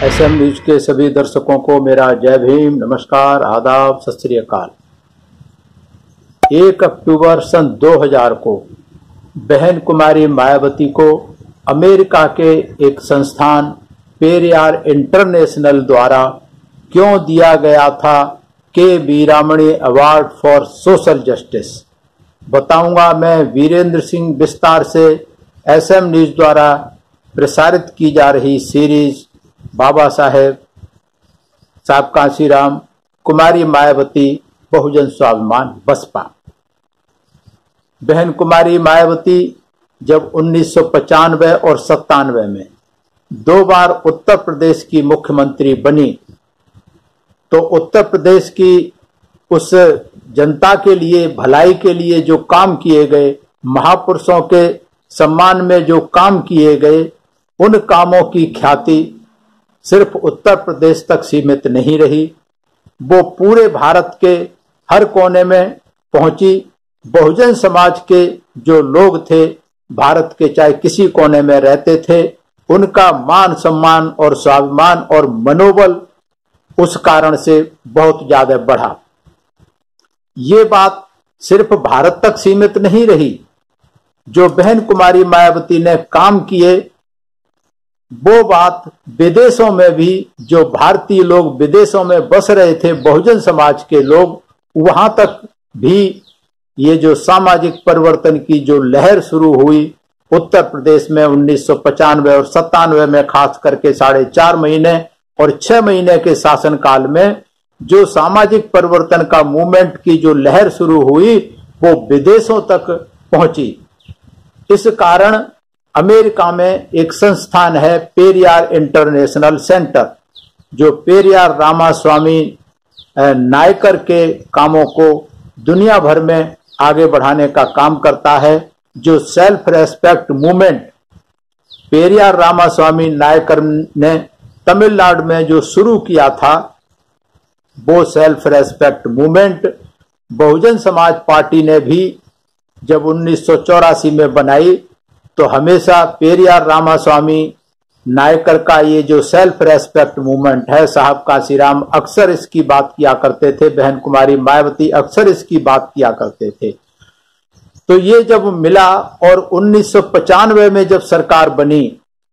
SM news के सभी दर्शकों को मेरा जय भीम, नमस्कार, आदाब, सत श्री अकाल। 1 अक्टूबर सन 2000 को बहन कुमारी मायावती को अमेरिका के एक संस्थान पेरियार इंटरनेशनल द्वारा क्यों दिया गया था के Veeramani award for social justice, बताऊंगा मैं वीरेंद्र सिंह विस्तार से। एसएम न्यूज द्वारा प्रसारित की जा रही सीरीज बाबा साहेब, साहब कांशीराम, कुमारी मायावती, बहुजन स्वाभिमान बसपा। बहन कुमारी मायावती जब 1995 और 97 में 2 बार उत्तर प्रदेश की मुख्यमंत्री बनी तो उत्तर प्रदेश की उस जनता के लिए, भलाई के लिए जो काम किए गए, महापुरुषों के सम्मान में जो काम किए गए, उन कामों की ख्याति सिर्फ उत्तर प्रदेश तक सीमित नहीं रही, वो पूरे भारत के हर कोने में पहुंची। बहुजन समाज के जो लोग थे, भारत के चाहे किसी कोने में रहते थे, उनका मान सम्मान और स्वाभिमान और मनोबल उस कारण से बहुत ज्यादा बढ़ा। ये बात सिर्फ भारत तक सीमित नहीं रही। जो बहन कुमारी मायावती ने काम किए, वो बात विदेशों में भी, जो भारतीय लोग विदेशों में बस रहे थे, बहुजन समाज के लोग, वहां तक भी ये जो सामाजिक परिवर्तन की जो लहर शुरू हुई उत्तर प्रदेश में 1995 और 97 में, खास करके 4.5 महीने और 6 महीने के शासनकाल में जो सामाजिक परिवर्तन का मूवमेंट की जो लहर शुरू हुई, वो विदेशों तक पहुंची। इस कारण अमेरिका में एक संस्थान है पेरियार इंटरनेशनल सेंटर, जो पेरियार रामास्वामी नायकर के कामों को दुनिया भर में आगे बढ़ाने का काम करता है। जो self respect movement Periyar Ramasamy Naicker ने तमिलनाडु में जो शुरू किया था, वो self respect movement Bahujan Samaj party ने भी जब 1984 में बनाई, तो हमेशा पेरियार रामास्वामी नायकर का ये जो सेल्फ रेस्पेक्ट मूवमेंट है, साहब कांशीराम अक्सर इसकी बात किया करते थे, बहन कुमारी मायावती अक्सर इसकी बात किया करते थे। तो ये जब मिला और 1995 में जब सरकार बनी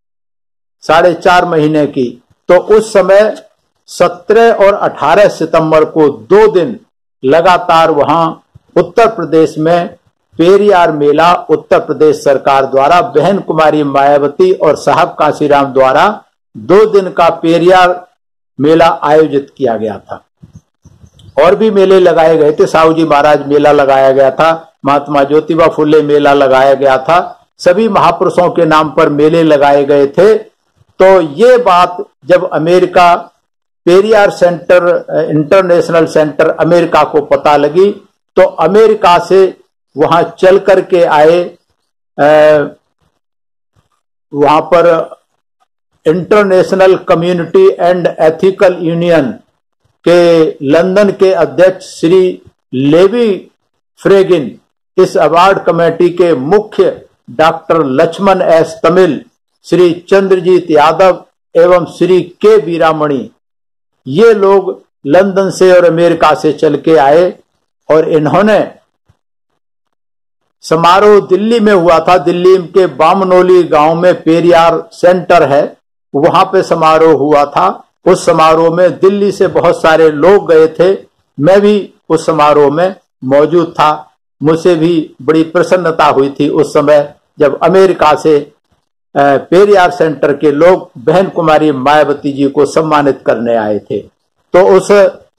4.5 महीने की, तो उस समय 17 और 18 सितंबर को 2 दिन लगातार वहां उत्तर प्रदेश में पेरियार मेला उत्तर प्रदेश सरकार द्वारा बहन कुमारी मायावती और साहब कांशीराम द्वारा 2 दिन का पेरियार मेला आयोजित किया गया था। और भी मेले लगाए गए थे, साहू जी महाराज मेला लगाया गया था, महात्मा ज्योतिबा फुले मेला लगाया गया था, सभी महापुरुषों के नाम पर मेले लगाए गए थे। तो ये बात जब America Periyar centre international centre America को पता लगी, तो अमेरिका से वहां चल करके आए, वहां पर international community and ethical union के लंदन के अध्यक्ष श्री लेवी फ्रेगिन, इस अवार्ड कमेटी के मुख्य डॉक्टर लक्ष्मण एस तमिल, श्री चंद्रजीत यादव एवं श्री के वीरामणी, ये लोग लंदन से और अमेरिका से चल के आए और इन्होंने समारोह दिल्ली में हुआ था। दिल्ली के बामनोली गांव में पेरियार सेंटर है, वहां पे समारोह हुआ था। उस समारोह में दिल्ली से बहुत सारे लोग गए थे, मैं भी उस समारोह में मौजूद था। मुझे भी बड़ी प्रसन्नता हुई थी उस समय जब अमेरिका से पेरियार सेंटर के लोग बहन कुमारी मायावती जी को सम्मानित करने आए थे। तो उस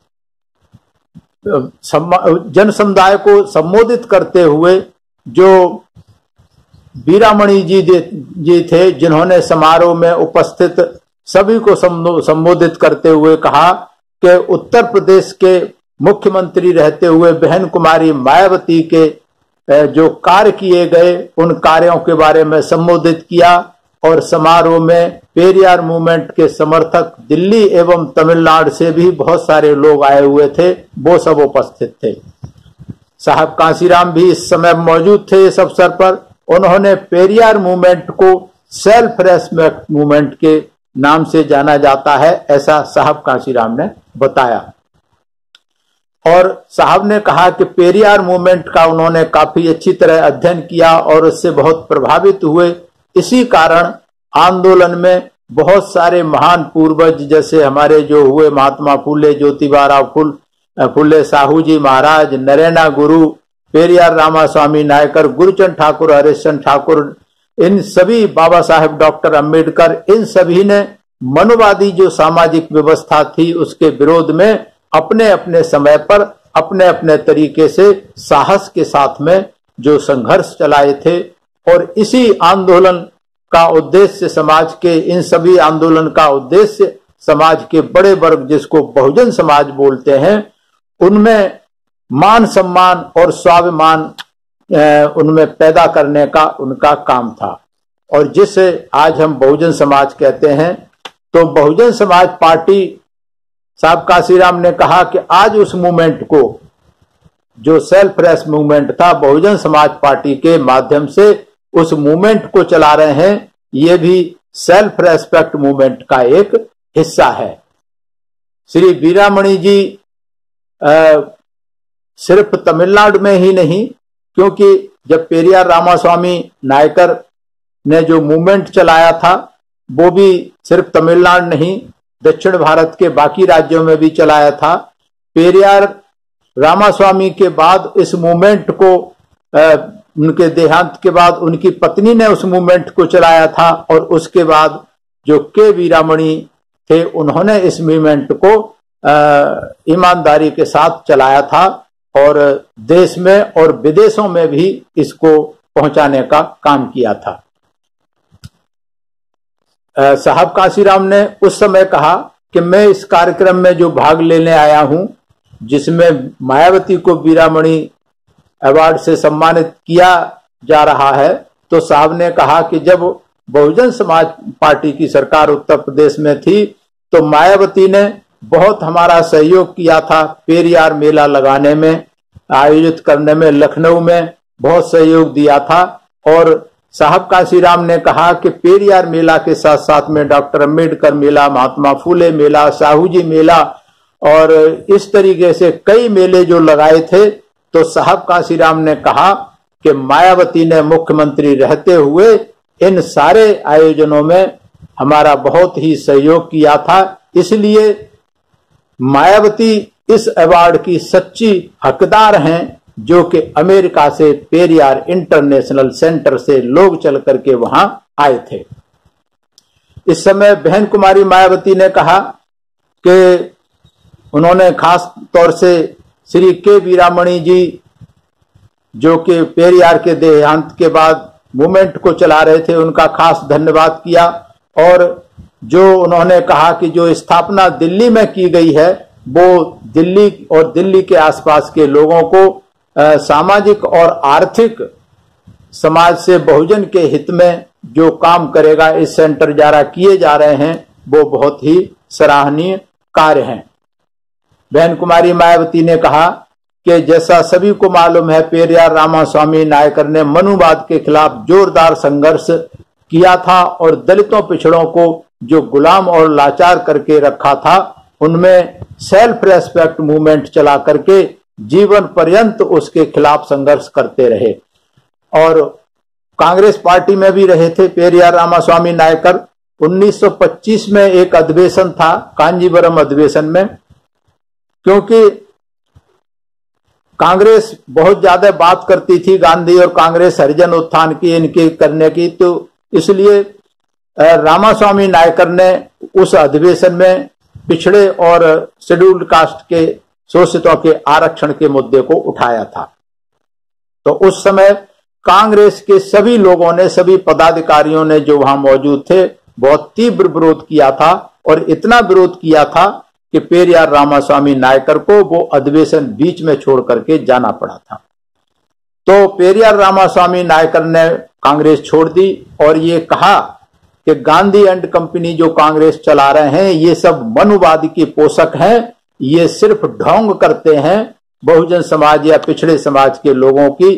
जन समुदाय को संबोधित करते हुए जो वीरामणी जी थे, जिन्होंने समारोह में उपस्थित सभी को संबोधित करते हुए कहा कि उत्तर प्रदेश के मुख्यमंत्री रहते हुए बहन कुमारी मायावती के जो कार्य किए गए, उन कार्यों के बारे में संबोधित किया। और समारोह में पेरियार मूवमेंट के समर्थक दिल्ली एवं तमिलनाडु से भी बहुत सारे लोग आए हुए थे, वो सब उपस्थित थे। साहब कांशीराम भी इस समय मौजूद थे इस अवसर पर। उन्होंने पेरियार मूवमेंट को सेल्फ रेस्पेक्ट मूवमेंट के नाम से जाना जाता है, ऐसा साहब कांशीराम ने बताया। और साहब ने कहा कि पेरियार मूवमेंट का उन्होंने काफी अच्छी तरह अध्ययन किया और उससे बहुत प्रभावित हुए। इसी कारण आंदोलन में बहुत सारे महान पूर्वज जैसे हमारे जो हुए महात्मा फूले, ज्योतिबा राव फुले, साहू जी महाराज, नरेना गुरु, पेरियार रामास्वामी नायकर, गुरुचंद ठाकुर, हरिश्चंद्र ठाकुर, इन सभी, बाबा साहेब डॉक्टर अंबेडकर, इन सभी ने मनुवादी जो सामाजिक व्यवस्था थी उसके विरोध में अपने अपने समय पर अपने अपने तरीके से साहस के साथ में जो संघर्ष चलाए थे। और इसी आंदोलन का उद्देश्य, समाज के इन सभी आंदोलन का उद्देश्य समाज के बड़े वर्ग जिसको बहुजन समाज बोलते हैं उनमें मान सम्मान और स्वाभिमान उनमें पैदा करने का उनका काम था। और जिसे आज हम बहुजन समाज कहते हैं, तो बहुजन समाज पार्टी, साहब कांशीराम ने कहा कि आज उस मूवमेंट को, जो सेल्फ रेस्ट मूवमेंट था, बहुजन समाज पार्टी के माध्यम से उस मूवमेंट को चला रहे हैं। ये भी सेल्फ रेस्पेक्ट मूवमेंट का एक हिस्सा है। श्री वीरामणी जी सिर्फ तमिलनाडु में ही नहीं, क्योंकि जब पेरियार रामास्वामी नायकर ने जो मूवमेंट चलाया था वो भी सिर्फ तमिलनाडु नहीं, दक्षिण भारत के बाकी राज्यों में भी चलाया था। पेरियार रामास्वामी के बाद इस मूवमेंट को उनके देहांत के बाद उनकी पत्नी ने उस मूवमेंट को चलाया था, और उसके बाद जो के वीरामणी थे उन्होंने इस मूवमेंट को ईमानदारी के साथ चलाया था और देश में और विदेशों में भी इसको पहुंचाने का काम किया था। साहब कांशीराम ने उस समय कहा कि मैं इस कार्यक्रम में जो भाग लेने आया हूं, जिसमें मायावती को वीरामणी अवार्ड से सम्मानित किया जा रहा है, तो साहब ने कहा कि जब बहुजन समाज पार्टी की सरकार उत्तर प्रदेश में थी तो मायावती ने बहुत हमारा सहयोग किया था। पेरियार मेला लगाने में, आयोजित करने में, लखनऊ में बहुत सहयोग दिया था। और साहब कांशीराम ने कहा कि पेरियार मेला के साथ साथ में डॉक्टर अंबेडकर मेला, महात्मा फूले मेला, साहू जी मेला और इस तरीके से कई मेले जो लगाए थे, तो साहब कांशीराम ने कहा कि मायावती ने मुख्यमंत्री रहते हुए इन सारे आयोजनों में हमारा बहुत ही सहयोग किया था, इसलिए मायावती इस अवार्ड की सच्ची हकदार हैं, जो कि अमेरिका से पेरियार इंटरनेशनल सेंटर से लोग चल करके वहां आए थे। इस समय बहन कुमारी मायावती ने कहा कि उन्होंने खास तौर से श्री के वीरामणी जी, जो कि पेरियार के देहांत के बाद मूवमेंट को चला रहे थे, उनका खास धन्यवाद किया। और जो उन्होंने कहा कि जो स्थापना दिल्ली में की गई है वो दिल्ली और दिल्ली के आसपास के लोगों को सामाजिक और आर्थिक समाज से बहुजन के हित में जो काम करेगा, इस सेंटर द्वारा किए जा रहे हैं, वो बहुत ही सराहनीय कार्य हैं। बहन कुमारी मायावती ने कहा कि जैसा सभी को मालूम है, पेरियार रामास्वामी नायकर ने मनुवाद के खिलाफ जोरदार संघर्ष किया था और दलितों पिछड़ों को जो गुलाम और लाचार करके रखा था, उनमें सेल्फ रेस्पेक्ट मूवमेंट चला करके जीवन पर्यंत उसके खिलाफ संघर्ष करते रहे। और कांग्रेस पार्टी में भी रहे थे पेरियार रामास्वामी नायकर। 1925 में एक अधिवेशन था, कांजीवरम अधिवेशन में, क्योंकि कांग्रेस बहुत ज्यादा बात करती थी, गांधी और कांग्रेस हरिजन उत्थान की, इनके करने की, तो इसलिए रामास्वामी नायकर ने उस अधिवेशन में पिछड़े और शेड्यूल्ड कास्ट के शोषितों के आरक्षण के मुद्दे को उठाया था। तो उस समय कांग्रेस के सभी लोगों ने, सभी पदाधिकारियों ने जो वहां मौजूद थे, बहुत तीव्र विरोध किया था और इतना विरोध किया था कि पेरियार रामास्वामी नायकर को वो अधिवेशन बीच में छोड़ करके जाना पड़ा था। तो पेरियार रामास्वामी नायकर ने कांग्रेस छोड़ दी और ये कहा कि गांधी एंड कंपनी जो कांग्रेस चला रहे हैं, ये सब मनुवाद के पोषक हैं, ये सिर्फ ढोंग करते हैं, बहुजन समाज या पिछड़े समाज के लोगों की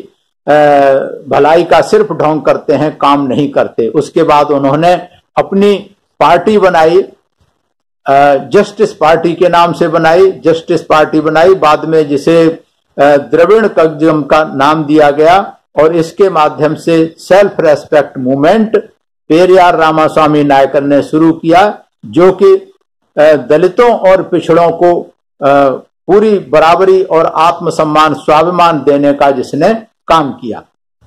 भलाई का सिर्फ ढोंग करते हैं, काम नहीं करते। उसके बाद उन्होंने अपनी पार्टी बनाई, जस्टिस पार्टी के नाम से बनाई, जस्टिस पार्टी बनाई, बाद में जिसे द्रविड़ कग्जम का नाम दिया गया, और इसके माध्यम से self respect movement Periyar Ramasamy Naicker ने शुरू किया, जो कि दलितों और पिछड़ों को पूरी बराबरी और आत्मसम्मान स्वाभिमान देने का जिसने काम किया।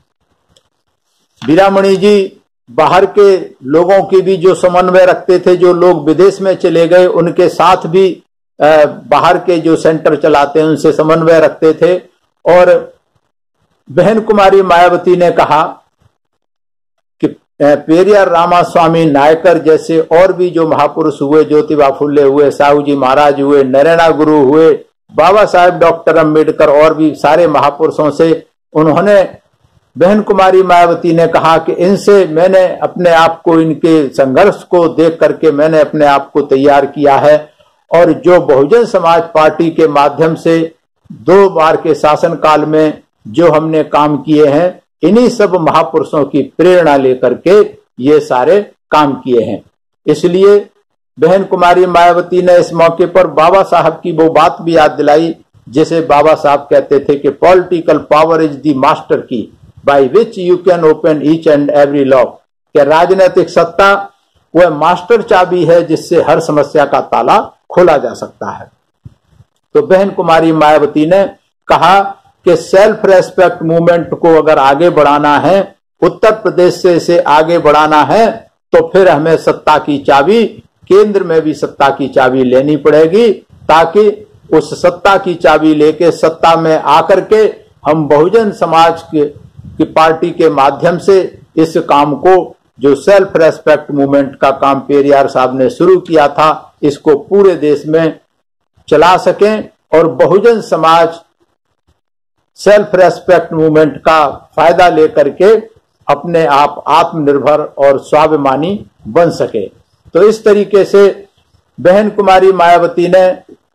वीरामणि जी बाहर के लोगों की भी जो समन्वय रखते थे, जो लोग विदेश में चले गए उनके साथ भी बाहर के जो सेंटर चलाते हैं उनसे समन्वय रखते थे। और बहन कुमारी मायावती ने कहा कि पेरियार रामास्वामी नायकर जैसे और भी जो महापुरुष हुए, ज्योतिबा फुले हुए, साहू जी महाराज हुए, नरेना गुरु हुए, बाबा साहेब डॉक्टर अंबेडकर और भी सारे महापुरुषों से उन्होंने, बहन कुमारी मायावती ने कहा कि इनसे मैंने अपने आप को, इनके संघर्ष को देख करके मैंने अपने आप को तैयार किया है। और जो बहुजन समाज पार्टी के माध्यम से 2 बार के शासनकाल में जो हमने काम किए हैं, इन्हीं सब महापुरुषों की प्रेरणा लेकर के ये सारे काम किए हैं। इसलिए बहन कुमारी मायावती ने इस मौके पर बाबा साहब की वो बात भी याद दिलाई, जिसे बाबा साहब कहते थे कि political power is the master key by which you can open each and every lock, कि राजनीतिक सत्ता वह मास्टर चाबी है जिससे हर समस्या का ताला खोला जा सकता है। तो बहन कुमारी मायावती ने कहा कि सेल्फ रेस्पेक्ट मूवमेंट को अगर आगे बढ़ाना है, उत्तर प्रदेश से इसे आगे बढ़ाना है, तो फिर हमें सत्ता की चाबी, केंद्र में भी सत्ता की चाबी लेनी पड़ेगी, ताकि उस सत्ता की चाबी लेके सत्ता में आकर के हम बहुजन समाज की पार्टी के माध्यम से इस काम को, जो सेल्फ रेस्पेक्ट मूवमेंट का काम पेरियार साहब ने शुरू किया था, इसको पूरे देश में चला सकें और Bahujan Samaj self respect movement का फायदा लेकर के अपने आप आत्मनिर्भर और स्वाभिमानी बन सके। तो इस तरीके से बहन कुमारी मायावती ने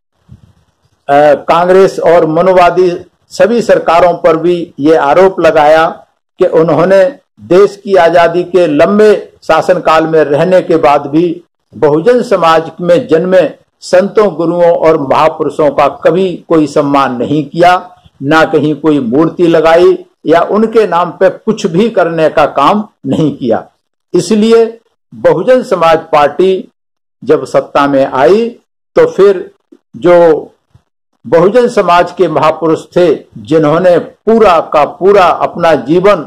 कांग्रेस और मनुवादी सभी सरकारों पर भी ये आरोप लगाया कि उन्होंने देश की आजादी के लंबे शासनकाल में रहने के बाद भी बहुजन समाज में जन्मे संतों, गुरुओं और महापुरुषों का कभी कोई सम्मान नहीं किया, ना कहीं कोई मूर्ति लगाई या उनके नाम पे कुछ भी करने का काम नहीं किया। इसलिए बहुजन समाज पार्टी जब सत्ता में आई तो फिर जो बहुजन समाज के महापुरुष थे, जिन्होंने पूरा का पूरा अपना जीवन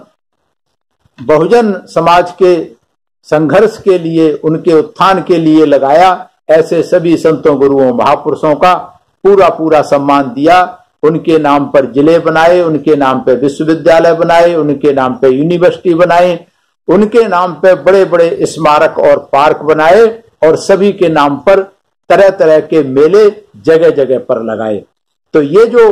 बहुजन समाज के संघर्ष के लिए, उनके उत्थान के लिए लगाया, ऐसे सभी संतों, गुरुओं, महापुरुषों का पूरा पूरा सम्मान दिया। उनके नाम पर जिले बनाए, उनके नाम पे विश्वविद्यालय बनाए, उनके नाम पे यूनिवर्सिटी बनाए, उनके नाम पे बड़े बड़े स्मारक और पार्क बनाए और सभी के नाम पर तरह तरह के मेले जगह जगह पर लगाए। तो ये जो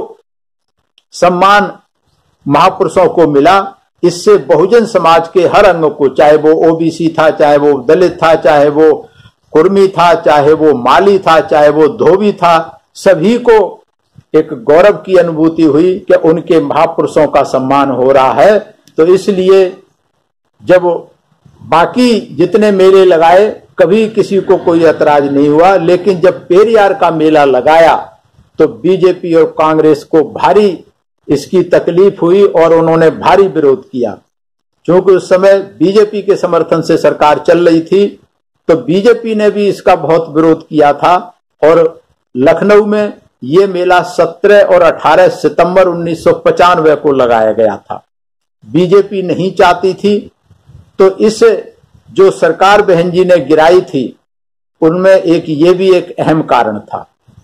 सम्मान महापुरुषों को मिला, इससे बहुजन समाज के हर अंग को, चाहे वो ओबीसी था, चाहे वो दलित था, चाहे वो कुर्मी था, चाहे वो माली था, चाहे वो धोबी था, सभी को एक गौरव की अनुभूति हुई कि उनके महापुरुषों का सम्मान हो रहा है। तो इसलिए जब बाकी जितने मेले लगाए कभी किसी को कोई ऐतराज नहीं हुआ, लेकिन जब पेरियार का मेला लगाया तो बीजेपी और कांग्रेस को भारी इसकी तकलीफ हुई और उन्होंने भारी विरोध किया। क्योंकि उस समय बीजेपी के समर्थन से सरकार चल रही थी, तो बीजेपी ने भी इसका बहुत विरोध किया था। और लखनऊ में ये मेला 17 और 18 सितंबर 1995 को लगाया गया था। बीजेपी नहीं चाहती थी, तो इस जो सरकार बहन जी ने गिराई थी, उनमें ये भी एक अहम कारण था।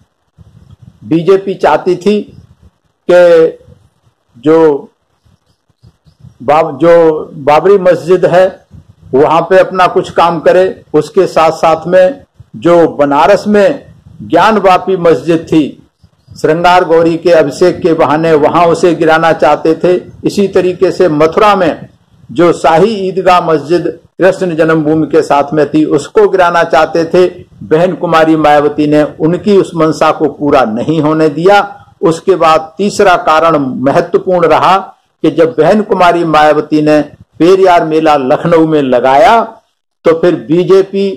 बीजेपी चाहती थी कि जो बाबरी मस्जिद है वहां पे अपना कुछ काम करे, उसके साथ साथ में जो बनारस में ज्ञानवापी मस्जिद थी, श्रृंगार गौरी के अभिषेक के बहाने वहां उसे गिराना चाहते थे। इसी तरीके से मथुरा में जो शाही ईदगाह मस्जिद कृष्ण जन्मभूमि के साथ में थी, उसको गिराना चाहते थे। बहन कुमारी मायावती ने उनकी उस मंशा को पूरा नहीं होने दिया। उसके बाद तीसरा कारण महत्वपूर्ण रहा कि जब बहन कुमारी मायावती ने पेरियार मेला लखनऊ में लगाया, तो फिर बीजेपी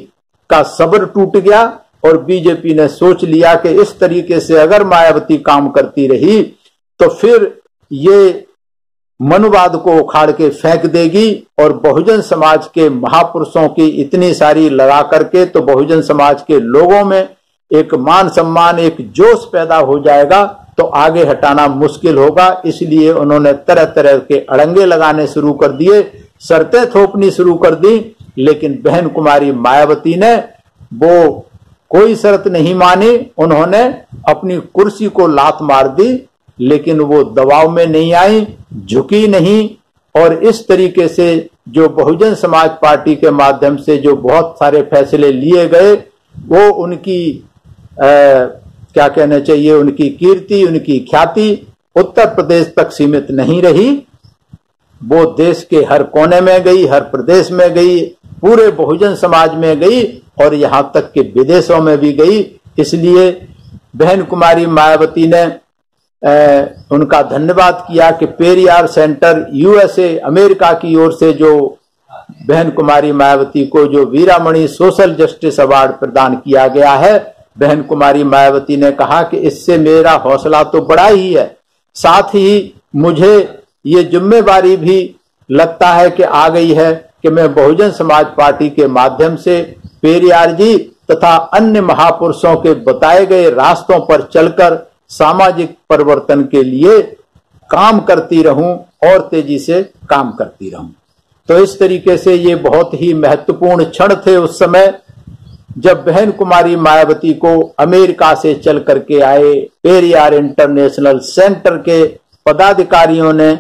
का सब्र टूट गया और बीजेपी ने सोच लिया कि इस तरीके से अगर मायावती काम करती रही तो फिर ये मनुवाद को उखाड़ के फेंक देगी और बहुजन समाज के महापुरुषों की इतनी सारी लगा करके तो बहुजन समाज के लोगों में एक मान सम्मान, एक जोश पैदा हो जाएगा, तो आगे हटाना मुश्किल होगा। इसलिए उन्होंने तरह तरह के अड़ंगे लगाने शुरू कर दिए, शर्तें थोपनी शुरू कर दी। लेकिन बहन कुमारी मायावती ने वो कोई शर्त नहीं मानी, उन्होंने अपनी कुर्सी को लात मार दी, लेकिन वो दबाव में नहीं आई, झुकी नहीं। और इस तरीके से जो बहुजन समाज पार्टी के माध्यम से जो बहुत सारे फैसले लिए गए, वो उनकी क्या कहना चाहिए, उनकी कीर्ति, उनकी ख्याति उत्तर प्रदेश तक सीमित नहीं रही, वो देश के हर कोने में गई, हर प्रदेश में गई, पूरे बहुजन समाज में गई और यहां तक कि विदेशों में भी गई। इसलिए बहन कुमारी मायावती ने उनका धन्यवाद किया कि पेरियार सेंटर यूएसए अमेरिका की ओर से जो बहन कुमारी मायावती को जो वीरामणि सोशल जस्टिस अवार्ड प्रदान किया गया है, बहन कुमारी मायावती ने कहा कि इससे मेरा हौसला तो बढ़ा ही है, साथ ही मुझे ये जिम्मेवारी भी लगता है कि आ गई है कि मैं बहुजन समाज पार्टी के माध्यम से पेरियार जी तथा अन्य महापुरुषों के बताए गए रास्तों पर चलकर सामाजिक परिवर्तन के लिए काम करती रहूं और तेजी से काम करती रहूं। तो इस तरीके से ये बहुत ही महत्वपूर्ण क्षण थे उस समय जब बहन कुमारी मायावती को अमेरिका से चल करके आए पेरियार इंटरनेशनल सेंटर के पदाधिकारियों ने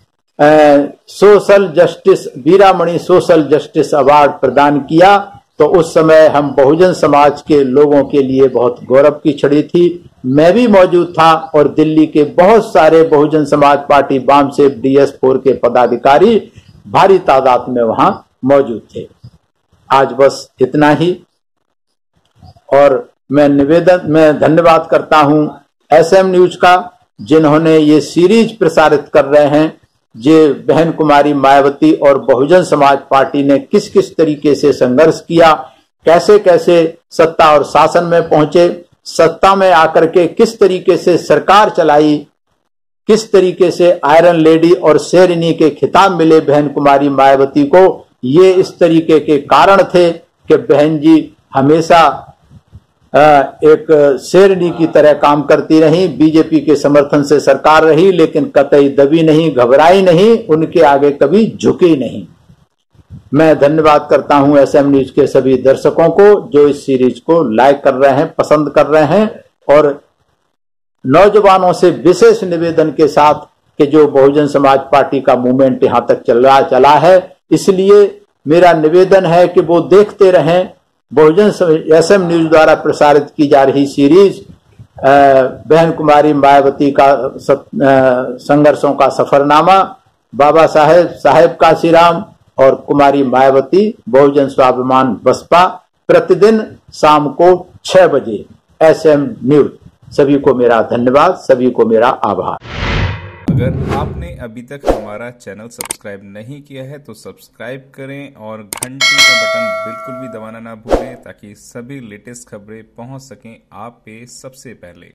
social justice Veeramani social justice award प्रदान किया। तो उस समय हम बहुजन समाज के लोगों के लिए बहुत गौरव की छड़ी थी। मैं भी मौजूद था और दिल्ली के बहुत सारे बहुजन समाज पार्टी वामसेफ DS4 के पदाधिकारी भारी तादाद में वहां मौजूद थे। आज बस इतना ही। और मैं धन्यवाद करता हूं SM न्यूज का, जिन्होंने ये सीरीज प्रसारित कर रहे हैं। ये बहन कुमारी मायावती और बहुजन समाज पार्टी ने किस किस तरीके से संघर्ष किया, कैसे कैसे सत्ता और शासन में पहुंचे, सत्ता में आकर के किस तरीके से सरकार चलाई, किस तरीके से आयरन लेडी और शेरनी के खिताब मिले बहन कुमारी मायावती को। ये इस तरीके के कारण थे कि बहन जी हमेशा एक शेरनी की तरह काम करती रही, बीजेपी के समर्थन से सरकार रही, लेकिन कतई दबी नहीं, घबराई नहीं, उनके आगे कभी झुकी नहीं। मैं धन्यवाद करता हूं SM न्यूज के सभी दर्शकों को जो इस सीरीज को लाइक कर रहे हैं, पसंद कर रहे हैं, और नौजवानों से विशेष निवेदन के साथ कि जो बहुजन समाज पार्टी का मूवमेंट यहां तक चला है, इसलिए मेरा निवेदन है कि वो देखते रहें बहुजन SM न्यूज द्वारा प्रसारित की जा रही सीरीज बहन कुमारी मायावती का संघर्षों का सफरनामा, बाबा साहेब काशीराम और कुमारी मायावती बहुजन स्वाभिमान बसपा, प्रतिदिन शाम को 6 बजे SM न्यूज। सभी को मेरा धन्यवाद, सभी को मेरा आभार। अगर आपने अभी तक हमारा चैनल सब्सक्राइब नहीं किया है तो सब्सक्राइब करें और घंटी का बटन बिल्कुल भी दबाना ना भूलें ताकि सभी लेटेस्ट खबरें पहुंच सकें आप पे सबसे पहले।